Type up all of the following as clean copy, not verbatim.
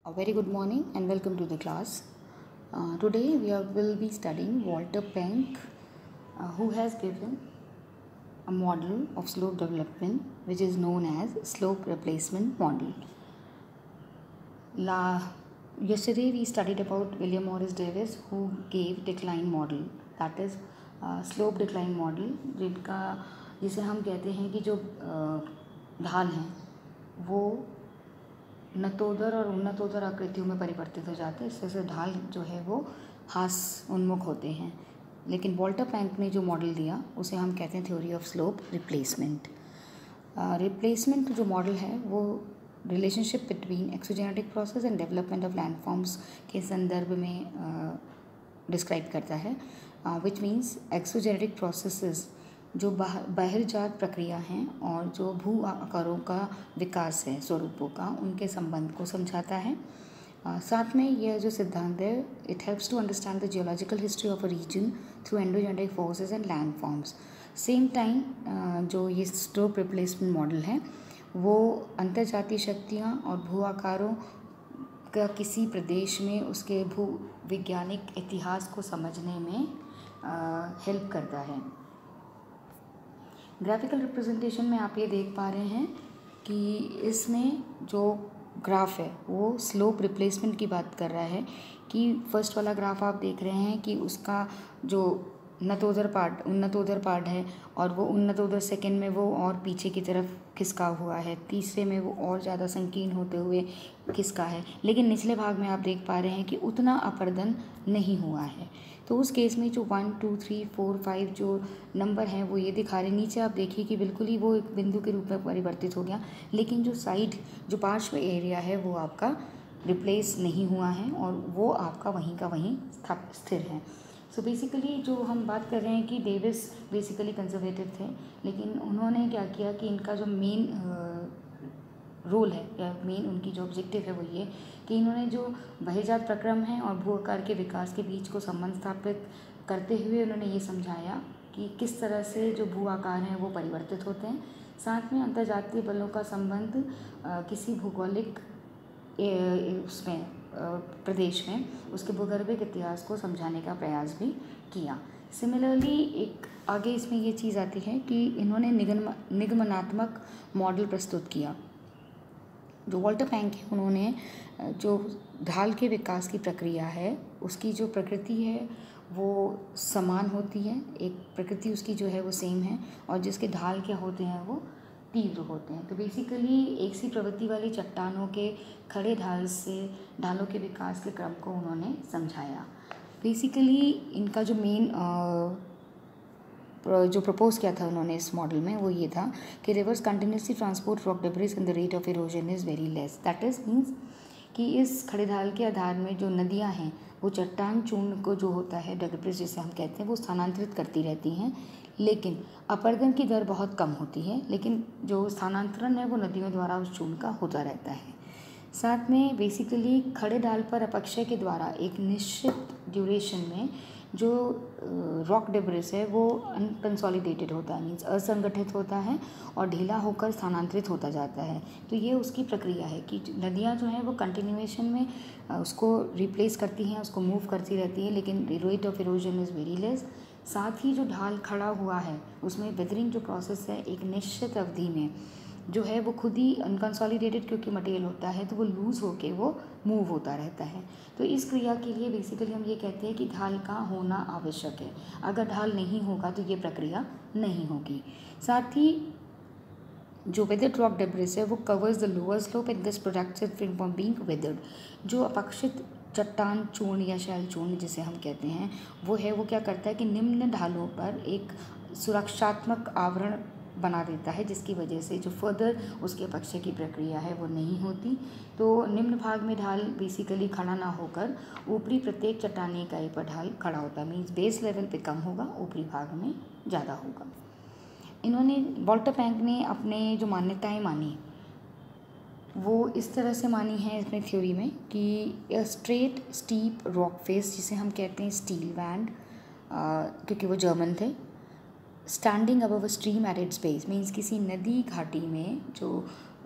A very good morning and welcome to the class. Today will be studying Walter Penck, who has given a model of slope development which is known as slope replacement model. Yesterday we studied about William Morris Davis, who gave decline model, that is slope decline model, जिसे हम कहते हैं कि जो ढाल हैं वो नतोदर और उन्नतोदर आकृतियों में परिवर्तित हो जाते हैं। इससे ढाल जो है वो हास्य उन्मुख होते हैं। लेकिन वॉल्टर पैंक ने जो मॉडल दिया उसे हम कहते हैं theory of slope replacement. Replacement जो मॉडल है वो relationship between exogenetic process and development of landforms के संदर्भ में डिस्क्राइब करता है, विच मीन्स एक्सोजेनेटिक प्रोसेसेस जो बहिर्जात प्रक्रिया हैं और जो भू आकारों का विकास है स्वरूपों का, उनके संबंध को समझाता है। साथ में यह जो सिद्धांत है, it helps to understand the geological history of a region through endogenetic forces and land forms. Same time जो ये स्लोप रिप्लेसमेंट मॉडल है वो अंतर्जातीय शक्तियाँ और भू आकारों का किसी प्रदेश में उसके भू वैज्ञानिक इतिहास को समझने में हेल्प करता है। ग्राफिकल रिप्रेजेंटेशन में आप ये देख पा रहे हैं कि इसमें जो ग्राफ है वो स्लोप रिप्लेसमेंट की बात कर रहा है कि फर्स्ट वाला ग्राफ आप देख रहे हैं कि उसका जो उन्नतोदर पार्ट है और वो उन्नतोदर सेकंड में वो और पीछे की तरफ खिसका हुआ है, तीसरे में वो और ज़्यादा संकीर्ण होते हुए खिसका है, लेकिन निचले भाग में आप देख पा रहे हैं कि उतना अपर्दन नहीं हुआ है। तो उस केस में जो 1 2 3 4 5 जो नंबर हैं वो ये दिखा रहे हैं। नीचे आप देखिए कि बिल्कुल ही वो एक बिंदु के रूप में परिवर्तित हो गया, लेकिन जो साइड जो पार्श्व एरिया है वो आपका रिप्लेस नहीं हुआ है और वो आपका वहीं का वहीं स्थिर है। सो बेसिकली जो हम बात कर रहे हैं कि डेविस बेसिकली कंजर्वेटिव थे, लेकिन उन्होंने क्या किया कि इनका जो मेन रोल है या मेन उनकी जो ऑब्जेक्टिव है वो ये कि इन्होंने जो बहिर्जात प्रक्रम है और भू आकार के विकास के बीच को संबंध स्थापित करते हुए उन्होंने ये समझाया कि किस तरह से जो भू आकार हैं वो परिवर्तित होते हैं। साथ में अंतर्जातीय बलों का संबंध किसी भौगोलिक उसमें प्रदेश में उसके भूगर्भिक इतिहास को समझाने का प्रयास भी किया। सिमिलरली एक आगे इसमें ये चीज़ आती है कि इन्होंने निगमनात्मक मॉडल प्रस्तुत किया। जो वॉल्टर पैंक है उन्होंने जो ढाल के विकास की प्रक्रिया है उसकी जो प्रकृति है वो समान होती है, एक प्रकृति उसकी जो है वो सेम है और जिसके ढाल क्या होते हैं वो तीव्र होते हैं। तो बेसिकली एक सी प्रवृत्ति वाली चट्टानों के खड़े ढाल से ढालों के विकास के क्रम को उन्होंने समझाया। बेसिकली इनका जो मेन जो प्रपोज किया था उन्होंने इस मॉडल में वो ये था कि rivers continuously transport rock debris in the rate of erosion is very less. That is means कि इस खड़े ढाल के आधार में जो नदियाँ हैं वो चट्टान चूर्ण को जो होता है डेब्रिस जिसे हम कहते हैं वो स्थानांतरित करती रहती हैं, लेकिन अपर्दन की दर बहुत कम होती है, लेकिन जो स्थानांतरण है वो नदियों द्वारा उस चूर्ण का होता रहता है। साथ में बेसिकली खड़े ढाल पर अपक्षय के द्वारा एक निश्चित ड्यूरेशन में जो रॉक डेब्रिस है वो अनकंसोलिडेटेड होता है, मीन्स असंगठित होता है और ढीला होकर स्थानांतरित होता जाता है। तो ये उसकी प्रक्रिया है कि नदियाँ जो हैं वो कंटिन्यूएशन में उसको रिप्लेस करती हैं, उसको मूव करती रहती है, लेकिन rate of erosion is very less. साथ ही जो ढाल खड़ा हुआ है उसमें वेदरिंग जो प्रोसेस है एक निश्चित अवधि में जो है वो खुद ही अनकंसोलिडेटेड क्योंकि मटेरियल होता है तो वो लूज़ होके वो मूव होता रहता है। तो इस क्रिया के लिए बेसिकली हम ये कहते हैं कि ढाल का होना आवश्यक है, अगर ढाल नहीं होगा तो ये प्रक्रिया नहीं होगी। साथ ही जो वेदर्ड रॉक डेब्रिस है वो covers the lower slope and this protects it from being weathered. जो अपक्षित चट्टान चूर्ण या शैल चूर्ण जिसे हम कहते हैं वो क्या करता है कि निम्न ढालों पर एक सुरक्षात्मक आवरण बना देता है, जिसकी वजह से जो फर्दर उसके अपक्षय की प्रक्रिया है वो नहीं होती। तो निम्न भाग में ढाल बेसिकली खड़ा ना होकर ऊपरी प्रत्येक चट्टानी इकाई पर ढाल खड़ा होता है, मीन्स बेस लेवल पे कम होगा, ऊपरी भाग में ज़्यादा होगा। इन्होंने वॉल्टर पैंक ने अपने जो मान्यताएं मानी वो इस तरह से मानी है इसमें थ्योरी में कि स्ट्रेट स्टीप रॉक फेस जिसे हम कहते हैं स्टील बैंड, क्योंकि वो जर्मन थे, standing above a stream at its base, means किसी नदी घाटी में जो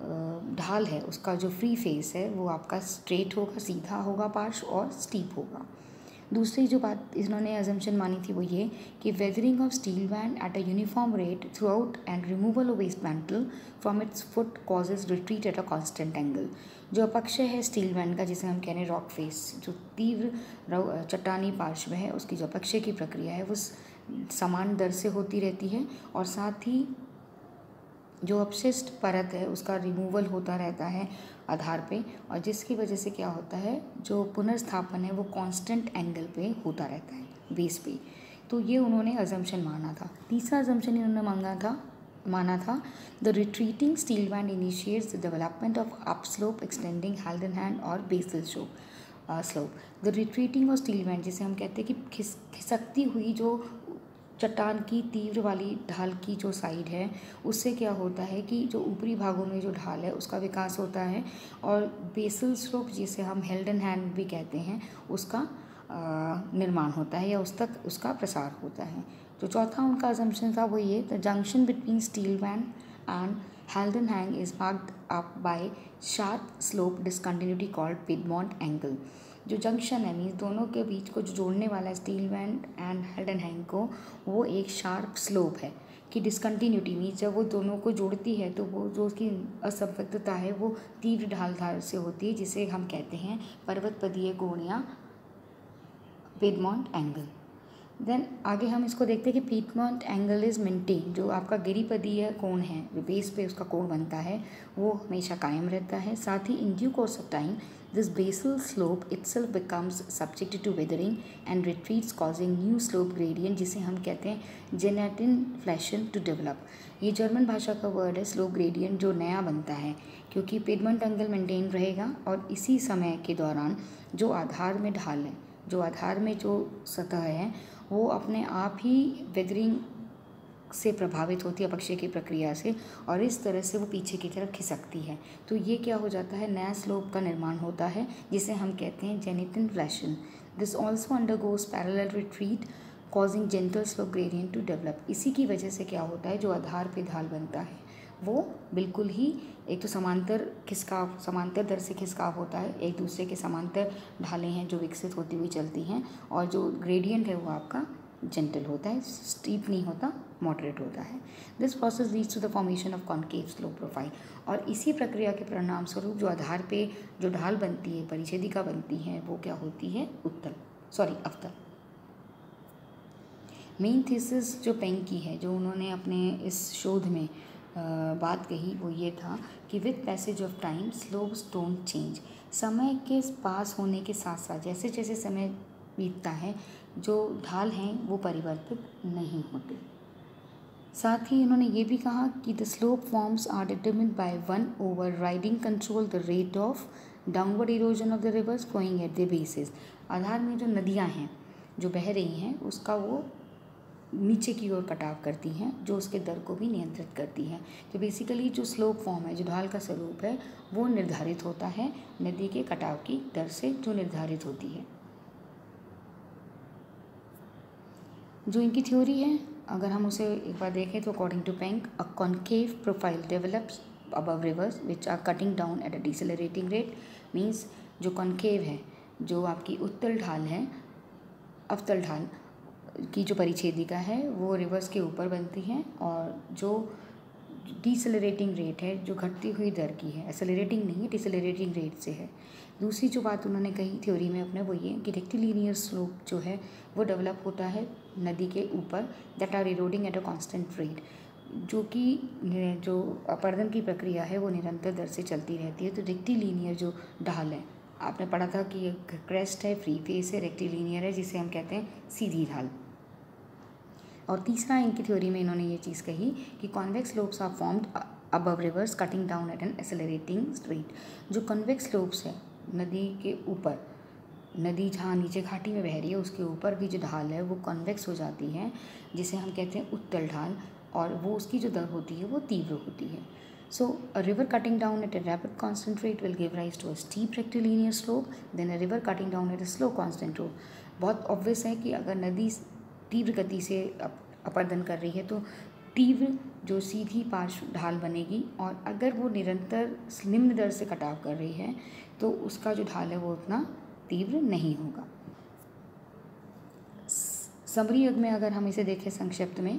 ढाल है उसका जो फ्री फेस है वो आपका स्ट्रेट होगा, सीधा होगा पार्श्व और स्टीप होगा। दूसरी जो बात इन्होंने अजम्पशन मानी थी वो ये कि weathering of steel band at a uniform rate throughout and removal of waste mantle from its foot causes retreat at a constant angle. जो अपक्षय है स्टील बैंड का, जिसे हम कह रहे हैं रॉक फेस, जो तीव्र चट्टानी पार्श्व है उसकी जो अपक्षय की प्रक्रिया है वो समान दर से होती रहती है और साथ ही जो अपशिष्ट परत है उसका रिमूवल होता रहता है आधार पे, और जिसकी वजह से क्या होता है जो पुनर्स्थापन है वो कांस्टेंट एंगल पे होता रहता है बेस पे। तो ये उन्होंने अजम्पशन माना था। तीसरा अजम्पशन इन्होंने माना था the retreating steel band initiates the development of up slope extending हैल्डन हैंड और basal slope. The retreating of steel band, जिसे हम कहते हैं कि खिसकती हुई जो चट्टान की तीव्र वाली ढाल की जो साइड है उससे क्या होता है कि जो ऊपरी भागों में जो ढाल है उसका विकास होता है, और बेसल स्लोप जिसे हम हेल्डन हैंड भी कहते हैं उसका निर्माण होता है या उस तक उसका प्रसार होता है। जो चौथा उनका अजम्पशन था वो ये, the junction between steel band and हेल्डन हैंग is marked up by sharp slope discontinuity called piedmont angle. जो जंक्शन है मीन्स दोनों के बीच को जो जोड़ने वाला है स्टील बैंड एंड हेल्डन हैंग को, वो एक शार्प स्लोप है कि डिसकंटिन्यूटी मीन्स जब वो दोनों को जोड़ती है तो वो जो उसकी असंबद्धता है वो तीव्र ढाल से होती है, जिसे हम कहते हैं पर्वतपदीय कोण या पिडमॉन्ट एंगल। देन आगे हम इसको देखते हैं कि पिडमॉन्ट एंगल इज मेंटेन। जो आपका गिरिपदीय कोण है जो बेस पे उसका कोण बनता है वो हमेशा कायम रहता है। साथ ही in due course of time this basal slope itself becomes subjected to weathering and retreats causing new slope gradient, जिसे हम कहते हैं जेनेटिनफ्लेशन टू डेवलप। ये जर्मन भाषा का वर्ड है स्लोप ग्रेडियंट, जो नया बनता है क्योंकि पिडमॉन्ट एंगल मेंटेन रहेगा और इसी समय के दौरान जो आधार में ढाल है, जो आधार में जो सतह है वो अपने आप ही वेदरिंग से प्रभावित होती है अपक्षय की प्रक्रिया से, और इस तरह से वो पीछे की तरफ खिसकती है। तो ये क्या हो जाता है, नया स्लोप का निर्माण होता है जिसे हम कहते हैं जेनेटिनफ्लेशन। This also undergoes parallel retreat causing gentle slope gradient to develop. इसी की वजह से क्या होता है जो आधार पे ढाल बनता है वो बिल्कुल ही एक तो समांतर दर से खिसकाव होता है, एक दूसरे के समांतर ढालें हैं जो विकसित होती हुई चलती हैं, और जो ग्रेडियंट है वो आपका जेंटल होता है, स्टीप नहीं होता, मॉडरेट होता है। This process leads to the formation of concave slope profile. और इसी प्रक्रिया के परिणाम स्वरूप जो आधार पे जो ढाल बनती है, परिच्छेदिका बनती है, वो क्या होती है, अवतल। मेन थीसिस जो पेंग की है, जो उन्होंने अपने इस शोध में बात कही वो ये था कि with passage of time slopes don't change. समय के पास होने के साथ साथ जैसे जैसे समय बीतता है जो ढाल हैं वो परिवर्तित नहीं होते। साथ ही इन्होंने ये भी कहा कि the slope forms are determined by one overriding control the rate of downward erosion of the rivers flowing at the basis. आधार में जो नदियाँ हैं जो बह रही हैं उसका वो नीचे की ओर कटाव करती हैं, जो उसके दर को भी नियंत्रित करती है। तो बेसिकली जो स्लोप फॉर्म है, जो ढाल का स्वरूप है, वो निर्धारित होता है नदी के कटाव की दर से जो निर्धारित होती है। जो इनकी थ्योरी है अगर हम उसे एक बार देखें तो according to Penck a concave profile develops above rivers which are cutting down at a decelerating rate. Means जो कॉन्केव है, जो आपकी उत्तल ढाल है, अवतल ढाल की जो परिच्छेदिका है वो रिवर्स के ऊपर बनती है, और जो डिसेलरेटिंग रेट है जो घटती हुई दर की है, एक्सेलरेटिंग नहीं है, डिसेलरेटिंग रेट से है। दूसरी जो बात उन्होंने कही थ्योरी में अपने वो ये कि रेक्टिलिनियर स्लोप जो है वो डेवलप होता है नदी के ऊपर, that are eroding at a constant rate, जो कि जो अपर्दन की प्रक्रिया है वो निरंतर दर से चलती रहती है। तो रेक्टिलिनियर जो ढाल है, आपने पढ़ा था कि एक क्रेस्ट है, फ्री फेस है, रेक्टिलिनियर है, जिसे हम कहते हैं सीधी ढाल। और तीसरा इनकी थ्योरी में इन्होंने ये चीज़ कही कि convex slopes are formed above rivers cutting down at an accelerating rate. जो कॉन्वेक्स स्लोप्स है नदी के ऊपर, नदी जहाँ नीचे घाटी में बह रही है उसके ऊपर की जो ढाल है वो कॉन्वेक्स हो जाती है, जिसे हम कहते हैं उत्तल ढाल, और वो उसकी जो दर होती है वो तीव्र होती है। So a river cutting down at a rapid constant rate will give rise to a steep rectilinear slope, then a river cutting down at a slow constant rate. बहुत ऑब्वियस है कि अगर नदी तीव्र गति से अपर्दन कर रही है तो तीव्र जो सीधी पार्श्व ढाल बनेगी, और अगर वो निरंतर निम्न दर से कटाव कर रही है तो उसका जो ढाल है वो उतना तीव्र नहीं होगा। समरी युग में अगर हम इसे देखें संक्षिप्त में,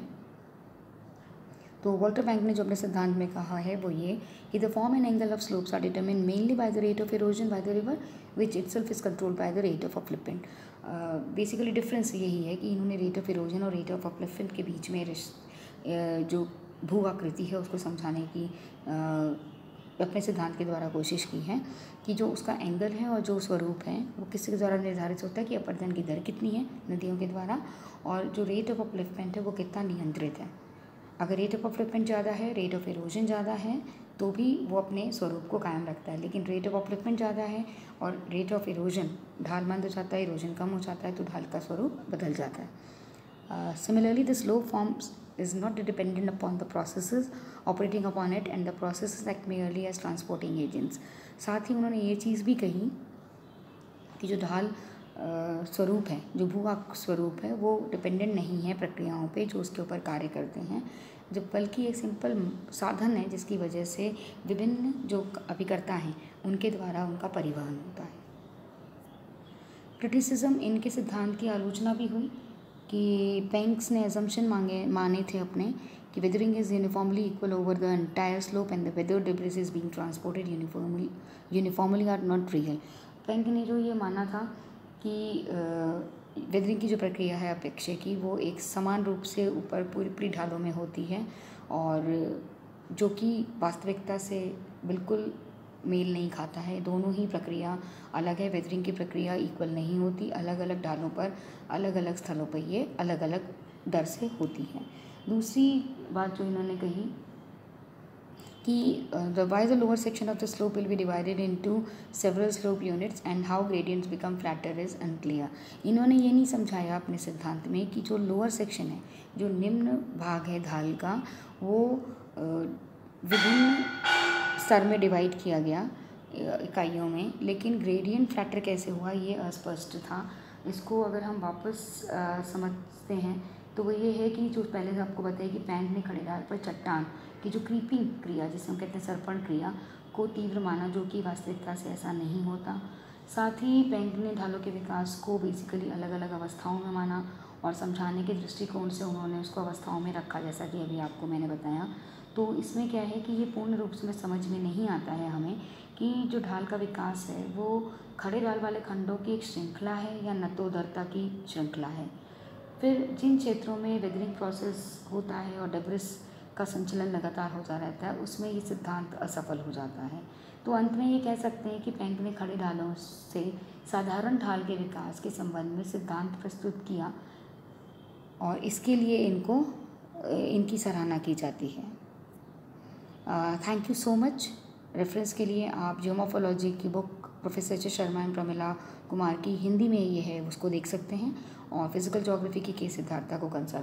तो वॉल्टर बैंक ने जो अपने सिद्धांत में कहा है वो ये कि the form and angle of slopes are determined mainly by the rate of erosion by the river which itself is controlled by the rate of upliftment. Basically difference यही है कि इन्होंने रेट ऑफ इरोजन और rate of upliftment के बीच में जो भू आकृति है उसको समझाने की अपने सिद्धांत के द्वारा कोशिश की है कि जो उसका एंगल है और जो स्वरूप है वो किसके द्वारा निर्धारित होता है कि अपरदन की दर कितनी है नदियों के द्वारा, और जो रेट ऑफ अपलिफ्टमेंट है वो कितना नियंत्रित है। अगर रेट ऑफ अपलिफ्टमेंट ज़्यादा है, रेट ऑफ इरोजन ज़्यादा है, तो भी वो अपने स्वरूप को कायम रखता है, लेकिन रेट ऑफ अपलिफ्टमेंट ज़्यादा है और रेट ऑफ इरोजन, ढाल मंद हो जाता है, इरोजन कम हो जाता है, तो ढाल का स्वरूप बदल जाता है। Similarly the slope forms is not dependent upon the processes operating upon it and the processes act merely as transporting agents। साथ ही उन्होंने ये चीज़ भी कही कि जो ढाल स्वरूप है, जो भू स्वरूप है, वो डिपेंडेंट नहीं है प्रक्रियाओं पे जो उसके ऊपर कार्य करते हैं, जब बल्कि एक सिंपल साधन है जिसकी वजह से विभिन्न जो अभिकर्ता हैं उनके द्वारा उनका परिवहन होता है। क्रिटिसिज्म, इनके सिद्धांत की आलोचना भी हुई कि बैंक्स ने एजम्पशन माने थे अपने कि weathering is uniformly equal over the entire slope and the weather debris is being transported uniformly are not real. बैंक ने जो ये माना था कि वेदरिंग की जो प्रक्रिया है अपेक्षे की वो एक समान रूप से ऊपर पूरी ढालों में होती है, और जो कि वास्तविकता से बिल्कुल मेल नहीं खाता है। दोनों ही प्रक्रिया अलग है, वेदरिंग की प्रक्रिया इक्वल नहीं होती, अलग अलग ढालों पर अलग अलग स्थलों पर ये अलग अलग दर से होती है। दूसरी बात जो इन्होंने कही कि the why the lower section of the slope will be divided into several slope units and how gradients become flatter is unclear. इन्होंने ये नहीं समझाया अपने सिद्धांत में कि जो लोअर सेक्शन है, जो निम्न भाग है ढाल का, वो विभिन्न स्तर में डिवाइड किया गया इकाइयों में, लेकिन ग्रेडियंट फ्लैटर कैसे हुआ ये अस्पष्ट था। इसको अगर हम वापस समझते हैं तो वो ये है कि जो पहले आपको बताया कि बैंक ने खड़े ढाल पर चट्टान की जो क्रीपिंग क्रिया, जिसे हम कहते हैं सरपण क्रिया, को तीव्र माना, जो कि वास्तविकता से ऐसा नहीं होता। साथ ही बैंक ने ढालों के विकास को बेसिकली अलग अलग अवस्थाओं में माना, और समझाने के दृष्टिकोण से उन्होंने उसको अवस्थाओं में रखा, जैसा कि अभी आपको मैंने बताया। तो इसमें क्या है कि ये पूर्ण रूप से समझ में नहीं आता है हमें कि जो ढाल का विकास है वो खड़े ढाल वाले खंडों की एक श्रृंखला है या नतोदरता की श्रृंखला है। फिर जिन क्षेत्रों में वेदरिंग प्रोसेस होता है और डेब्रिस का संचलन लगातार होता रहता है, उसमें ये सिद्धांत असफल हो जाता है। तो अंत में ये कह सकते हैं कि बैंक ने खड़े ढालों से साधारण ढाल के विकास के संबंध में सिद्धांत प्रस्तुत किया, और इसके लिए इनकी सराहना की जाती है। Thank you so much. Reference के लिए आप जियोमॉर्फोलॉजी की book professor H Sharma and Pramila Kumar की हिंदी में ये है उसको देख सकते हैं, और फिजिकल ज्योग्राफी की के सिद्धार्था को कंसल्ट